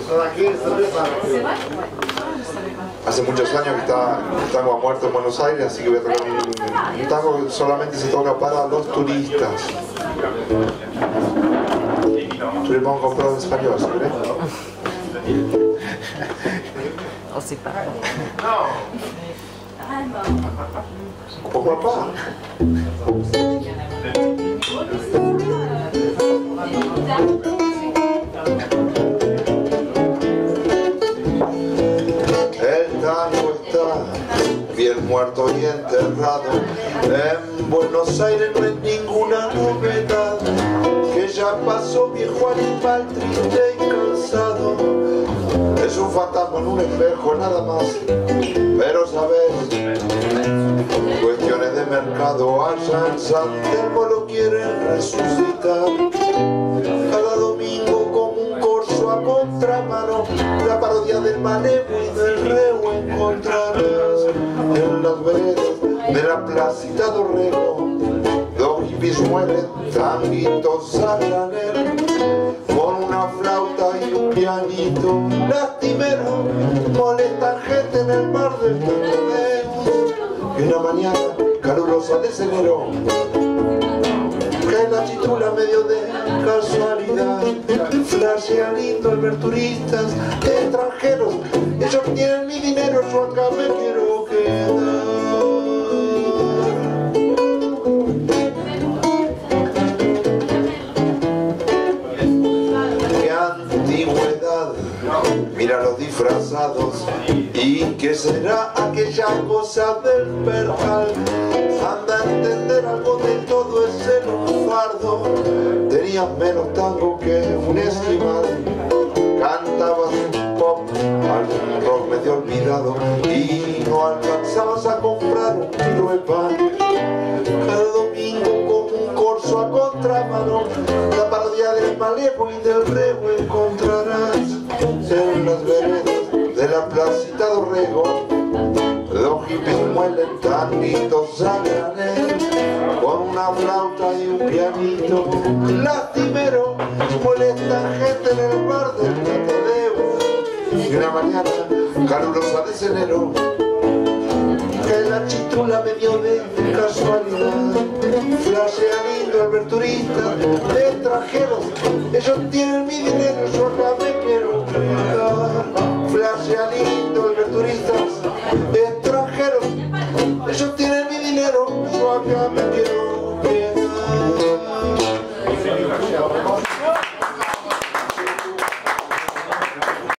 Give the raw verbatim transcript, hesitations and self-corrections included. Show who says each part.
Speaker 1: Hace muchos años que está el tango ha muerto en Buenos Aires, así que voy a tocar un, un tango que solamente se toca para los turistas. Turismo comprado en español, ¿sabes?
Speaker 2: O si para.
Speaker 1: ¿O papá? El tango está bien muerto y enterrado. En Buenos Aires no es ninguna novedad, que ya pasó viejo animal triste y cansado. Es un fantasma en un espejo nada más. Pero sabes, cuestiones de mercado, allá en San Telmo lo quieren resucitar. Cada domingo como un corso a contramano, la parodia del malevo y del reo encontrarás en las veredas de la placita Dorrego. Dos hippies mueren tanguitos a granel, con una flauta y un pianito lastimero, molestan gente en el mar del Tadeo. Y una mañana calurosa de enero, cae la chitula medio de casualidad. Flashea lindo al ver turistas extranjeros, ellos tienen mi dinero, yo acá me quiero quedar. Mira los disfrazados, ¿y qué será aquella cosa del percal? Anda a entender algo de todo ese fardo. Tenías menos tango que un esquimal, cantabas pop, algún rock medio olvidado, y no alcanzabas a comprar un kilo de pan. Cada domingo como un corso a contramano, la parodia del malevo y del rebo encontrarás en las veredas de la placita Dorrego. Los hippies muelen tanguitos a granel, con una flauta y un pianito lastimero, molestan gente en el bar del Tadeo. Y una mañana calurosa de enero, que la chitula medio de casualidad. Flashea lindo al ver turistas extranjeros, ellos tienen mi dinero, yo acá